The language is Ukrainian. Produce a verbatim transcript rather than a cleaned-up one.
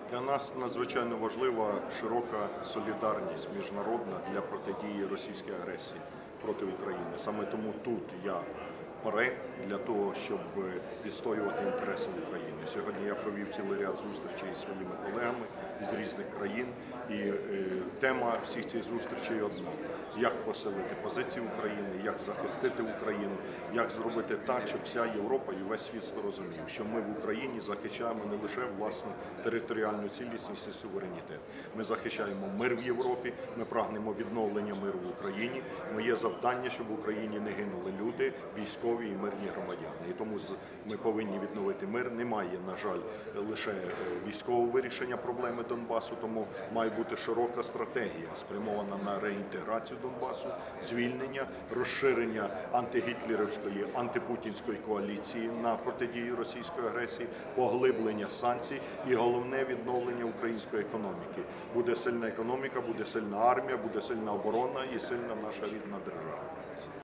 Для нас надзвичайно важлива широка солідарність міжнародна для протидії російській агресії проти України. Саме тому тут я паре для того, щоб відстоювати інтереси України. Сьогодні я провів цілий ряд зустрічей зі своїми колегами з різних країн, і е, тема всіх цих зустрічей одна: як посилити позиції України, як захистити Україну, як зробити так, щоб вся Європа і весь світ розумів, що ми в Україні захищаємо не лише власну територіальну цілісність і суверенітет. Ми захищаємо мир в Європі, ми прагнемо відновлення миру в Україні. Моє завдання, щоб в Україні не гинули люди, військові і мирні громадяни. І тому ми повинні відновити мир. Немає, на жаль, лише військового вирішення проблеми Донбасу, тому має бути широка стратегія, спрямована на реінтеграцію Донбасу, звільнення, розширення антигітлерівської, антипутінської коаліції на протидію російської агресії, поглиблення санкцій і, головне, відновлення української економіки. Буде сильна економіка, буде сильна армія, буде сильна оборона і сильна наша рідна держава.